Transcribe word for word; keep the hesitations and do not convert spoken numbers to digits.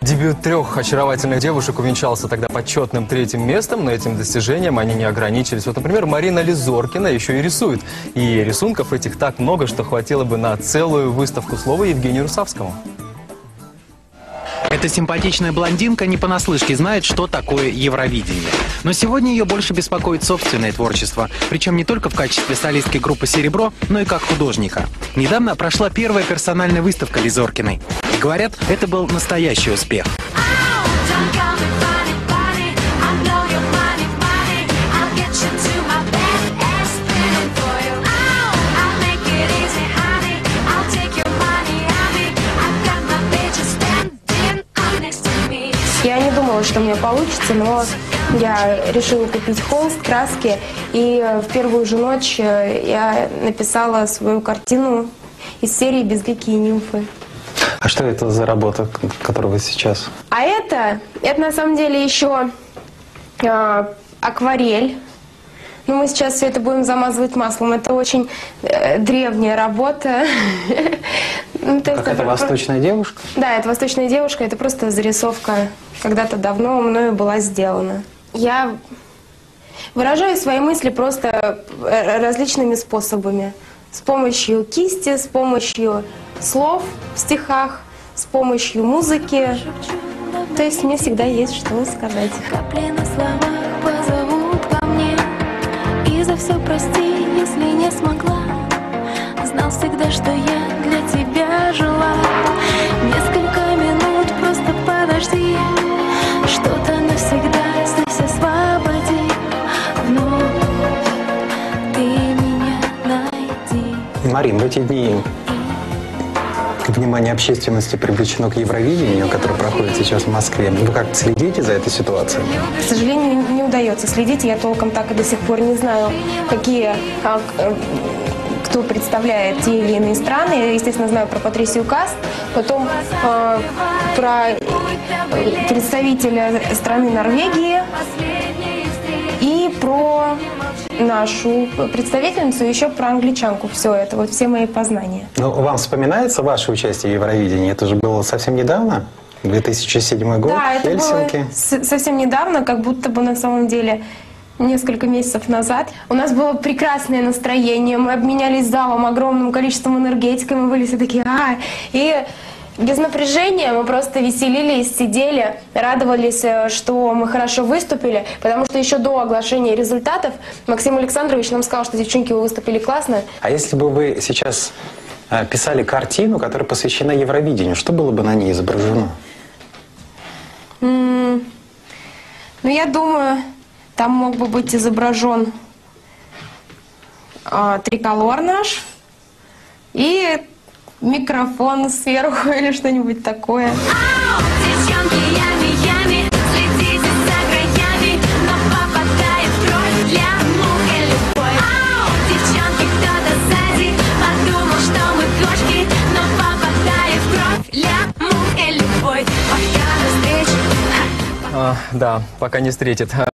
Дебют трех очаровательных девушек увенчался тогда почетным третьим местом, но этим достижением они не ограничились. Вот, например, Марина Лизоркина еще и рисует. И рисунков этих так много, что хватило бы на целую выставку. Слова Евгению Русавскому. Эта симпатичная блондинка не понаслышке знает, что такое Евровидение. Но сегодня ее больше беспокоит собственное творчество. Причем не только в качестве солистки группы «Серебро», но и как художника. Недавно прошла первая персональная выставка Лизоркиной. И говорят, это был настоящий успех. Я не думала, что у меня получится, но я решила купить холст, краски, и в первую же ночь я написала свою картину из серии «Безликие нимфы». А что это за работа, которую вы сейчас? А это, это на самом деле еще э, акварель. Ну, мы сейчас все это будем замазывать маслом. Это очень э, древняя работа. Ну, то Какая-то восточная девушка? Да, это восточная девушка. Это просто зарисовка когда-то давно мною была сделана. Я выражаю свои мысли просто различными способами. С помощью кисти, с помощью слов в стихах, с помощью музыки. То есть мне всегда есть что сказать. Капли на словах позовут ко мне. И за все прости, если не смогла. Знал всегда, что я для тебя жила. Несколько минут просто подожди. Что-то навсегда здесь освободи. Вновь ты меня найди. Марин, в эти дни внимание общественности привлечено к Евровидению, которое проходит сейчас в Москве. Вы как следите за этой ситуацией? К сожалению, не удается следить. Я толком так и до сих пор не знаю, какие, как, кто представляет те или иные страны. Я, естественно, знаю про Патрисию Каст, потом э, про представителя страны Норвегии и про нашу представительницу, еще про англичанку. Все это, вот все мои познания. Ну, вам вспоминается ваше участие в Евровидении? Это же было совсем недавно? две тысячи седьмой год, да, это Хельсинки. было совсем недавно, как будто бы на самом деле несколько месяцев назад. У нас было прекрасное настроение, мы обменялись залом огромным количеством энергетики, мы были все такие а и без напряжения мы просто веселились, сидели, радовались, что мы хорошо выступили, потому что еще до оглашения результатов Максим Александрович нам сказал, что девчонки, вы выступили классно. А если бы вы сейчас э, писали картину, которая посвящена Евровидению, что было бы на ней изображено? Mm, ну, я думаю, там мог бы быть изображен э, триколор наш и микрофон сверху или что-нибудь такое. Девчонки, ями, ями, следите за краями, но попадает в кровь для мух и любовь. Девчонки, кто-то сзади подумал, что мы кошки, но попадает в кровь для мух и любовь. Пока встречи. А, да, пока не встретит.